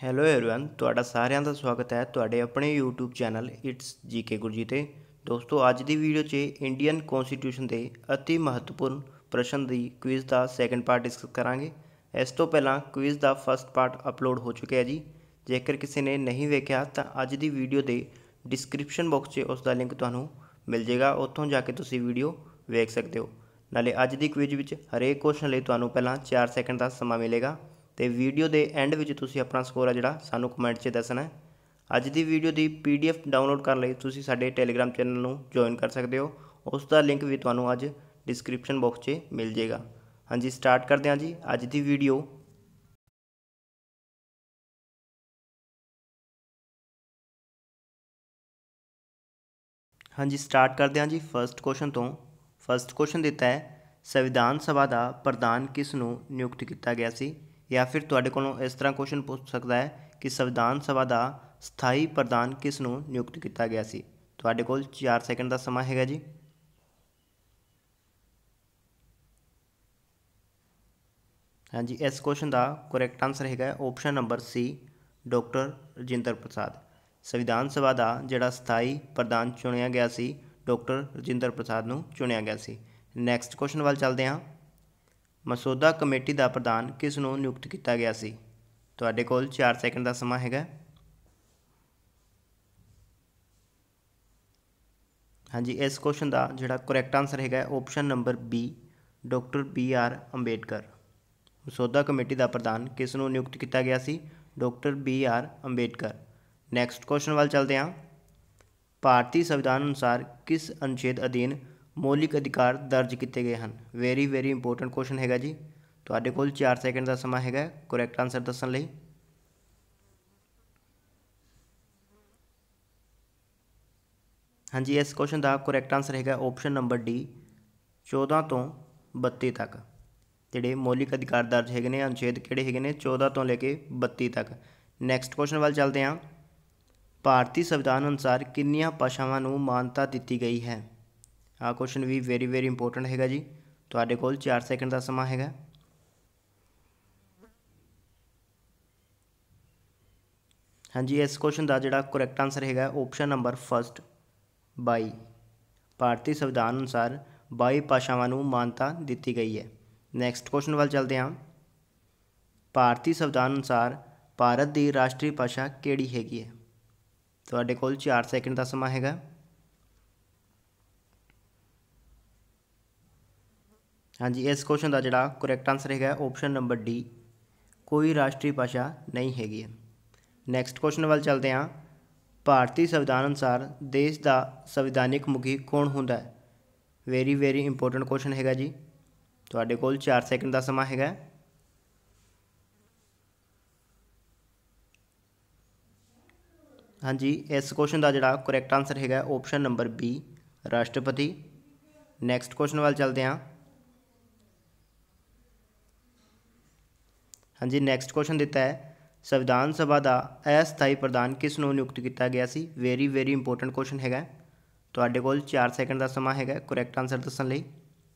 Hello everyone ਤੁਹਾਡਾ ਸਾਰਿਆਂ ਦਾ ਸਵਾਗਤ ਹੈ ਤੁਹਾਡੇ ਆਪਣੇ YouTube channel it's GK Gurji ਤੇ। ਦੋਸਤੋ ਅੱਜ ਦੀ ਵੀਡੀਓ 'ਚ ਇੰਡੀਅਨ ਕਨਸਟੀਟਿਊਸ਼ਨ ਦੇ ਅਤੀ ਮਹੱਤਵਪੂਰਨ ਪ੍ਰਸ਼ਨ ਦੀ ਕੁਇਜ਼ ਦਾ ਸੈਕੰਡ ਪਾਰਟ ਡਿਸਕਸ ਕਰਾਂਗੇ। ਇਸ ਤੋਂ ਪਹਿਲਾਂ ਕੁਇਜ਼ ਦਾ ਫਸਟ ਪਾਰਟ ਅਪਲੋਡ ਹੋ ਚੁੱਕਿਆ ਹੈ ਜੀ। ਜੇਕਰ ਕਿਸੇ ਨੇ ਨਹੀਂ ਵੇਖਿਆ ਤਾਂ ਅੱਜ ਦੀ ਵੀਡੀਓ ਦੇ ਡਿਸਕ੍ਰਿਪਸ਼ਨ ਬਾਕਸ 'ਚ ਉਸ ਦਾ ਲਿੰਕ ਤੁਹਾਨੂੰ ਮਿਲ ਜਾਏਗਾ, ਉੱਥੋਂ ਜਾ ਕੇ ਤੁਸੀਂ ਵੀਡੀਓ ਵੇਖ ਸਕਦੇ ਹੋ। ਨਾਲੇ ਅੱਜ ਦੀ ਕੁਇਜ਼ ਵਿੱਚ ਹਰੇਕ ਕੁਐਸਚਨ ਲਈ ਤੁਹਾਨੂੰ ਪਹਿਲਾਂ 4 ਸੈਕਿੰਡ ਦਾ ਸਮਾਂ ਮਿਲੇਗਾ ਤੇ ਵੀਡੀਓ ਦੇ ਐਂਡ ਵਿੱਚ ਤੁਸੀਂ ਆਪਣਾ ਸਕੋਰ ਹੈ ਜਿਹੜਾ ਸਾਨੂੰ ਕਮੈਂਟ 'ਚ ਦੱਸਣਾ ਹੈ। ਅੱਜ ਦੀ ਵੀਡੀਓ ਦੀ PDF ਡਾਊਨਲੋਡ ਕਰਨ ਲਈ ਤੁਸੀਂ ਸਾਡੇ ਟੈਲੀਗ੍ਰਾਮ ਚੈਨਲ ਨੂੰ ਜੁਆਇਨ ਕਰ ਸਕਦੇ ਹੋ, ਉਸ ਦਾ ਲਿੰਕ ਵੀ ਤੁਹਾਨੂੰ ਅੱਜ ਡਿਸਕ੍ਰਿਪਸ਼ਨ ਬਾਕਸ 'ਚ ਮਿਲ ਜਾਏਗਾ। ਹਾਂਜੀ ਸਟਾਰਟ ਕਰਦੇ ਹਾਂ ਜੀ ਅੱਜ ਦੀ ਵੀਡੀਓ। ਹਾਂਜੀ ਸਟਾਰਟ ਕਰਦੇ ਹਾਂ ਜੀ ਫਸਟ ਕੁਐਸਚਨ ਤੋਂ। ਫਸਟ ਕੁਐਸਚਨ ਦਿੱਤਾ ਹੈ ਸੰਵਿਧਾਨ ਸਭਾ ਦਾ ਪ੍ਰਧਾਨ ਕਿਸ ਨੂੰ ਨਿਯੁਕਤ ਕੀਤਾ ਗਿਆ ਸੀ। ਜਾਂ ਫਿਰ ਤੁਹਾਡੇ ਕੋਲੋਂ ਇਸ ਤਰ੍ਹਾਂ ਕੁਐਸਚਨ ਪੁੱਛ ਸਕਦਾ ਹੈ ਕਿ ਸੰਵਿਧਾਨ ਸਭਾ ਦਾ ਸਥਾਈ ਪ੍ਰਧਾਨ ਕਿਸ ਨੂੰ ਨਿਯੁਕਤ ਕੀਤਾ ਗਿਆ ਸੀ। ਤੁਹਾਡੇ ਕੋਲ 4 ਸੈਕਿੰਡ ਦਾ ਸਮਾਂ ਹੈਗਾ ਜੀ। ਹਾਂਜੀ ਇਸ ਕੁਐਸਚਨ ਦਾ ਕਰੈਕਟ ਆਨਸਰ ਹੈਗਾ option number C, doctor Rajendra Prasad. ਸੰਵਿਧਾਨ ਸਭਾ ਦਾ ਜਿਹੜਾ ਸਥਾਈ ਪ੍ਰਧਾਨ ਚੁਣਿਆ ਗਿਆ ਸੀ ਡਾਕਟਰ ਰਜਿੰਦਰ ਪ੍ਰਸਾਦ ਨੂੰ ਚੁਣਿਆ ਗਿਆ ਸੀ। ਨੈਕਸਟ ਕੁਐਸਚਨ ਵੱਲ ਚੱਲਦੇ ਹਾਂ। ਮਸੌਦਾ ਕਮੇਟੀ ਦਾ ਪ੍ਰਧਾਨ ਕਿਸ ਨੂੰ ਨਿਯੁਕਤ ਕੀਤਾ ਗਿਆ ਸੀ। ਤੁਹਾਡੇ ਕੋਲ 4 ਸੈਕਿੰਡ ਦਾ ਸਮਾਂ ਹੈਗਾ। ਹਾਂਜੀ ਇਸ ਕੁਐਸਚਨ ਦਾ ਜਿਹੜਾ ਕਰੈਕਟ ਆਨਸਰ ਹੈਗਾ option number B, doctor BR Ambedkar. ਮਸੌਦਾ ਕਮੇਟੀ ਦਾ ਪ੍ਰਧਾਨ ਕਿਸ ਨੂੰ ਨਿਯੁਕਤ ਕੀਤਾ ਗਿਆ ਸੀ, doctor BR Ambedkar. Next question ਵੱਲ ਚੱਲਦੇ ਹਾਂ। ਭਾਰਤੀ ਸੰਵਿਧਾਨ ਅਨੁਸਾਰ ਕਿਸ ਅਨੁਛੇਦ ਅਧੀਨ ਮੌਲਿਕ ਅਧਿਕਾਰ ਦਰਜ ਕੀਤੇ ਗਏ ਹਨ। ਵੈਰੀ ਇੰਪੋਰਟੈਂਟ ਕੁਐਸਚਨ ਹੈਗਾ ਜੀ। ਤੁਹਾਡੇ ਕੋਲ 4 ਸੈਕਿੰਡ ਦਾ ਸਮਾਂ ਹੈਗਾ ਕਰੈਕਟ ਆਨਸਰ ਦੱਸਣ ਲਈ। ਹਾਂਜੀ ਇਸ ਕੁਐਸਚਨ ਦਾ ਕਰੈਕਟ ਆਨਸਰ ਹੈਗਾ ਆਪਸ਼ਨ ਨੰਬਰ ਡੀ, 14 ਤੋਂ 32 ਤੱਕ ਜਿਹੜੇ ਮੌਲਿਕ ਅਧਿਕਾਰ ਦਰਜ ਹੈਗੇ ਨੇ ਅਨੁਛੇਦ ਕਿਹੜੇ ਹੈਗੇ ਨੇ 14 ਤੋਂ ਲੈ ਕੇ 32 ਤੱਕ। ਨੈਕਸਟ ਕੁਐਸਚਨ ਵੱਲ ਚੱਲਦੇ ਹਾਂ। ਭਾਰਤੀ ਸੰਵਿਧਾਨ ਅਨੁਸਾਰ ਕਿੰਨੀਆਂ ਭਾਸ਼ਾਵਾਂ ਨੂੰ ਮਾਨਤਾ ਦਿੱਤੀ ਗਈ ਹੈ। ਆਹ ਕੁਐਸਚਨ ਵੀ ਵੈਰੀ ਇੰਪੋਰਟੈਂਟ ਹੈਗਾ ਜੀ। ਤੁਹਾਡੇ ਕੋਲ 4 ਸੈਕਿੰਡ ਦਾ ਸਮਾਂ ਹੈਗਾ। ਹਾਂਜੀ ਇਸ ਕੁਐਸਚਨ ਦਾ ਜਿਹੜਾ ਕਰੈਕਟ ਆਨਸਰ ਹੈਗਾ ਆਪਸ਼ਨ ਨੰਬਰ ਫਸਟ, 22। ਭਾਰਤੀ ਸੰਵਿਧਾਨ ਅਨੁਸਾਰ 22 ਭਾਸ਼ਾਵਾਂ ਨੂੰ ਮਾਨਤਾ ਦਿੱਤੀ ਗਈ ਹੈ। ਨੈਕਸਟ ਕੁਐਸਚਨ ਵੱਲ ਚੱਲਦੇ ਹਾਂ। ਭਾਰਤੀ ਸੰਵਿਧਾਨ ਅਨੁਸਾਰ ਭਾਰਤ ਦੀ ਰਾਸ਼ਟਰੀ ਭਾਸ਼ਾ ਕਿਹੜੀ ਹੈਗੀ ਹੈ। ਤੁਹਾਡੇ ਕੋਲ 4 ਸੈਕਿੰਡ ਦਾ ਸਮਾਂ ਹੈਗਾ। ਹਾਂਜੀ ਇਸ ਕੁਐਸਚਨ ਦਾ ਜਿਹੜਾ ਕਰੈਕਟ ਆਨਸਰ ਹੈਗਾ ਆਪਸ਼ਨ ਨੰਬਰ ਡੀ, ਕੋਈ ਰਾਸ਼ਟਰੀ ਭਾਸ਼ਾ ਨਹੀਂ ਹੈਗੀ ਹੈ। ਨੈਕਸਟ ਕੁਐਸਚਨ ਵੱਲ ਚੱਲਦੇ ਹਾਂ। ਭਾਰਤੀ ਸੰਵਿਧਾਨ ਅਨੁਸਾਰ ਦੇਸ਼ ਦਾ ਸੰਵਿਧਾਨਿਕ ਮੁਖੀ ਕੌਣ ਹੁੰਦਾ ਹੈ। ਵੈਰੀ ਇੰਪੋਰਟੈਂਟ ਕੁਐਸਚਨ ਹੈਗਾ ਜੀ। ਤੁਹਾਡੇ ਕੋਲ 4 ਸੈਕਿੰਡ ਦਾ ਸਮਾਂ ਹੈਗਾ। ਹਾਂਜੀ ਇਸ ਕੁਐਸਚਨ ਦਾ ਜਿਹੜਾ ਕਰੈਕਟ ਆਨਸਰ ਹੈਗਾ ਆਪਸ਼ਨ ਨੰਬਰ ਬੀ, ਰਾਸ਼ਟਰਪਤੀ। ਨੈਕਸਟ ਕੁਐਸਚਨ ਵੱਲ ਚੱਲਦੇ ਹਾਂ। ਹਾਂਜੀ ਨੈਕਸਟ ਕੁਐਸਚਨ ਦਿੱਤਾ ਹੈ ਸੰਵਿਧਾਨ ਸਭਾ ਦਾ ਅਸਥਾਈ ਪ੍ਰਧਾਨ ਕਿਸ ਨੂੰ ਨਿਯੁਕਤ ਕੀਤਾ ਗਿਆ ਸੀ। ਵੈਰੀ ਇੰਪੋਰਟੈਂਟ ਕੁਐਸਚਨ ਹੈਗਾ। ਤੁਹਾਡੇ ਕੋਲ 4 ਸੈਕਿੰਡ ਦਾ ਸਮਾਂ ਹੈਗਾ ਕਰੈਕਟ ਆਨਸਰ ਦੱਸਣ ਲਈ।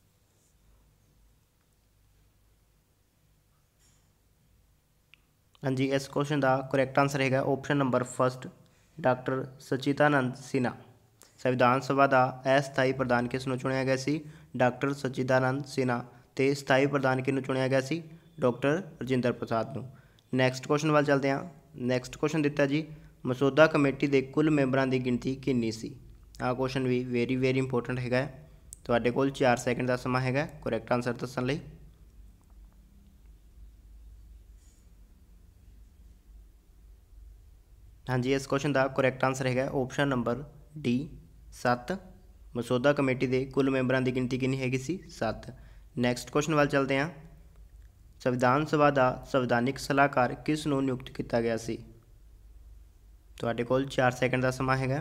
ਹਾਂਜੀ ਇਸ ਕੁਐਸਚਨ ਦਾ ਕਰੈਕਟ ਆਨਸਰ ਹੈਗਾ option number first, doctor Sachchidananda Sinha. ਸੰਵਿਧਾਨ ਸਭਾ ਦਾ ਅਸਥਾਈ ਪ੍ਰਧਾਨ ਕਿਸ ਨੂੰ ਚੁਣਿਆ ਗਿਆ ਸੀ, ਡਾਕਟਰ ਸਚਿਦਾਨੰਦ ਸਿਨਹਾ। ਤੇ ਸਥਾਈ ਪ੍ਰਧਾਨ ਕਿਹਨੂੰ ਚੁਣਿਆ ਗਿਆ ਸੀ, ਡਾਕਟਰ ਰਜਿੰਦਰ ਪ੍ਰਸਾਦ ਨੂੰ। ਨੈਕਸਟ ਕੁਐਸਚਨ ਵੱਲ ਚੱਲਦੇ ਹਾਂ। ਨੈਕਸਟ ਕੁਐਸਚਨ ਦਿੱਤਾ ਜੀ ਮਸੌਦਾ ਕਮੇਟੀ ਦੇ ਕੁੱਲ ਮੈਂਬਰਾਂ ਦੀ ਗਿਣਤੀ ਕਿੰਨੀ ਸੀ। ਆਹ ਕੁਐਸਚਨ ਵੀ ਵੈਰੀ ਇੰਪੋਰਟੈਂਟ ਹੈਗਾ। ਤੁਹਾਡੇ ਕੋਲ 4 ਸੈਕਿੰਡ ਦਾ ਸਮਾਂ ਹੈਗਾ ਕਰੈਕਟ ਆਨਸਰ ਦੱਸਣ ਲਈ। ਹਾਂਜੀ ਇਸ ਕੁਐਸਚਨ ਦਾ ਕਰੈਕਟ ਆਨਸਰ ਹੈਗਾ ਆਪਸ਼ਨ ਨੰਬਰ ਡੀ, 7। ਮਸੌਦਾ ਕਮੇਟੀ ਦੇ ਕੁੱਲ ਮੈਂਬਰਾਂ ਦੀ ਗਿਣਤੀ ਕਿੰਨੀ ਹੈਗੀ ਸੀ, 7। ਨੈਕਸਟ ਕੁਐਸਚਨ ਵੱਲ ਚੱਲਦੇ ਹਾਂ। ਸੰਵਿਧਾਨ ਸਭਾ ਦਾ ਸੰਵਿਧਾਨਿਕ ਸਲਾਹਕਾਰ ਕਿਸ ਨੂੰ ਨਿਯੁਕਤ ਕੀਤਾ ਗਿਆ ਸੀ। ਤੁਹਾਡੇ ਕੋਲ 4 ਸੈਕਿੰਡ ਦਾ ਸਮਾਂ ਹੈਗਾ।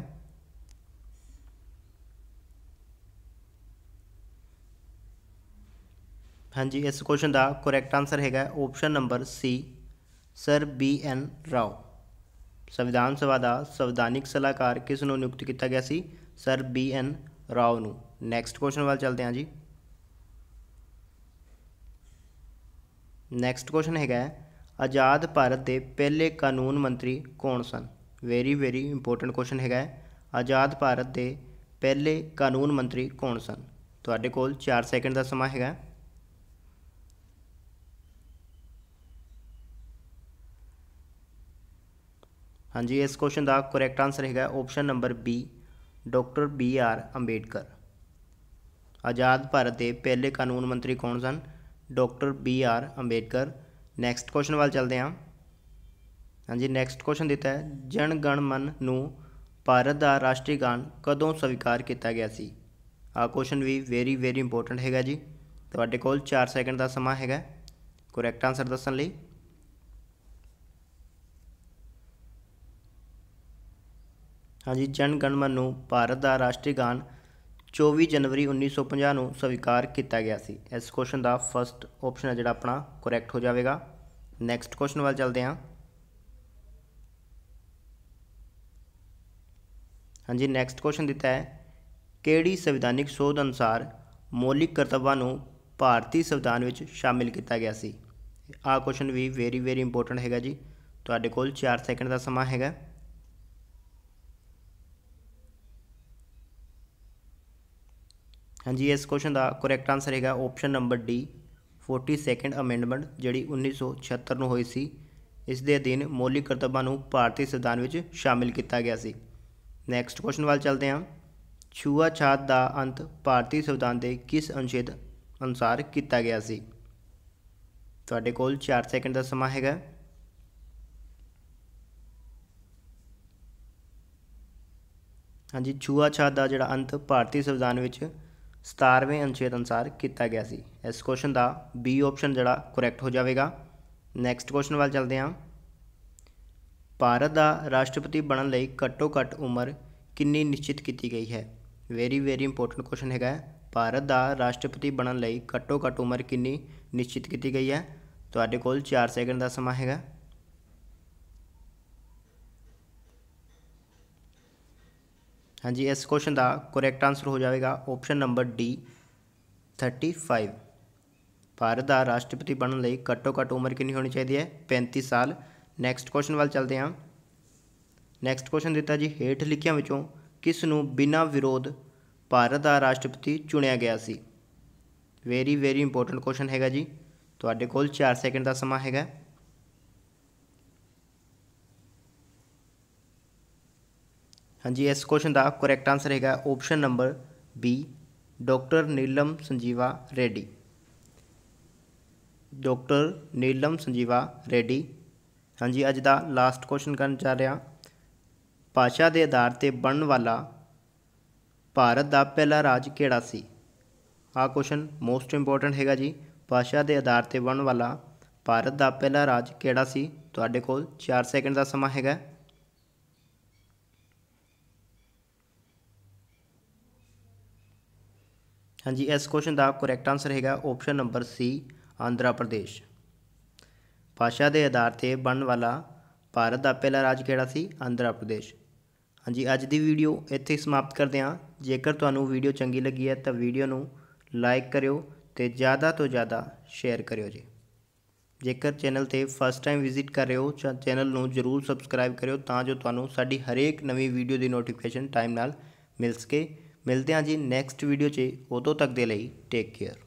ਹਾਂਜੀ ਇਸ ਕੁਐਸਚਨ ਦਾ ਕਰੈਕਟ ਆਨਸਰ ਹੈਗਾ option number C, sir BN Rao. ਸੰਵਿਧਾਨ ਸਭਾ ਦਾ ਸੰਵਿਧਾਨਿਕ ਸਲਾਹਕਾਰ ਕਿਸ ਨੂੰ ਨਿਯੁਕਤ ਕੀਤਾ ਗਿਆ ਸੀ, ਸਰ BN ਰਾਓ ਨੂੰ। ਨੈਕਸਟ ਕੁਐਸਚਨ ਵੱਲ ਚੱਲਦੇ ਹਾਂ ਜੀ। ਨੈਕਸਟ ਕੁਐਸਚਨ ਹੈਗਾ आज़ाद भारत के पहले कानून मंत्री कौन सन? वेरी इंपोर्टेंट क्वेश्चन है। आज़ाद भारत के पहले कानून मंत्री कौन सन? तुहाडे कोल 4 सैकेंड का समा है। हाँ जी, इस क्वेश्चन का करैक्ट आंसर है option number B, doctor BR Ambedkar. आज़ाद भारत के पहले कानून मंत्री कौन सन? Doctor BR Ambedkar. Next question वाल चलते हैं। हाँ जी, नैक्सट क्वेश्चन दिता है, जन गण मन नूं भारत का राष्ट्रीय गान कदों स्वीकार किया गया सी? आ क्वेश्चन भी वेरी इंपोर्टेंट है जी। तुहाडे कोल 4 सैकेंड का समा है करैक्ट आंसर दस्सण लई। हाँ जी, जन गण मन नूं भारत का राष्ट्रीय गान 24 जनवरी 1950 ਨੂੰ स्वीकार किया गया सी। इस क्वेश्चन का फर्स्ट ऑप्शन है जिहड़ा अपना करैक्ट हो जाएगा। नैक्सट क्वेश्चन वाल चलते हैं। हाँ जी, नैक्सट क्वेश्चन दिता है, किहड़ी संविधानिक सोध अनुसार मौलिक कर्तव्यां नूं भारतीय संविधान विच शामिल किया गया सी? आ क्वेश्चन भी वेरी इंपोर्टेंट है जी। तुहाडे कोल 4 सैकेंड का समा है। हाँ जी, इस क्वेश्चन का करैक्ट आंसर है option number D, 42nd amendment जिहड़ी 1976 ਨੂੰ ਹੋਈ ਸੀ। इस दे अधीन मौलिक कर्तव्यां नूं भारतीय संविधान विच शामिल किया गया सी। नैक्सट क्वेश्चन वाल चलते हैं। छूआछात का अंत भारतीय संविधान के किस अनुच्छेद अनुसार किया गया सी? तुहाडे कोल 4 सैकेंड का समा है। हाँ जी, छूआछात का जिहड़ा अंत भारतीय संविधान विच 17वें अनुच्छेद अनुसार किया गया सी। इस क्वेश्चन का बी ऑप्शन जिहड़ा करैक्ट हो जाएगा। नैक्सट क्वेश्चन वाल चलते हैं। भारत का राष्ट्रपति बनने लई घट्टो घट्ट उम्र कितनी निश्चित की गई है? वेरी इंपोर्टेंट क्वेश्चन है। भारत का राष्ट्रपति बनने लई घट्टो घट्ट उम्र कितनी निश्चित की गई है? तुहाडे कोल 4 सैकेंड का समा है। हाँ जी, इस क्वेश्चन का करैक्ट आंसर हो जाएगा ऑप्शन नंबर डी, 35। भारत का राष्ट्रपति बनने लई घट्टो घट्ट उम्र कितनी होनी चाहिए है? 35 साल। नैक्सट क्वेश्चन वाल चलते हैं। नैक्सट क्वेश्चन दिता जी, हेठ लिखियां विचों किस नूं बिना विरोध भारत का राष्ट्रपति चुनिया गया सी? वेरी इंपोर्टेंट क्वेश्चन है जी। तुहाडे कोल 4 सैकेंड का समा है। हाँ जी, इस क्वेश्चन का करैक्ट आंसर है option number B, doctor Neelam Sanjiva Reddy. Doctor Neelam Sanjiva Reddy. हाँ जी, अज का लास्ट क्वेश्चन करन जा रहा, भाषा के आधार पर बनने वाला भारत का पहला राज किहड़ा सी? आ क्वेश्चन मोस्ट इंपोर्टेंट है जी। भाषा के आधार पर बनने वाला भारत का पहला राज किहड़ा सी? तुहाडे कोल 4 सैकेंड का समा है। हाँ जी, इस क्वेश्चन का करैक्ट आंसर है option number C, Andhra Pradesh. भाषा के आधार पर बनने वाला भारत का पहला राज किहड़ा सी? आंध्र प्रदेश। हाँ जी, अज की वीडियो इत्थे ही समाप्त करते हैं। जेकर तुहानूं वीडियो चंगी लगी है तो वीडियो नूं लाइक करियो ते ज़्यादा तो ज़्यादा शेयर करियो जी। जेकर चैनल ते फस्ट टाइम विजिट कर रहे हो तो चैनल नूं जरूर सबसक्राइब करियो तां जो तुहानूं साडी हरेक नवीं वीडियो की नोटिफिकेशन टाइम नाल मिल सके। मिलते हैं जी नैक्सट वीडियो 'च, उदों तक दे लई टेक केयर।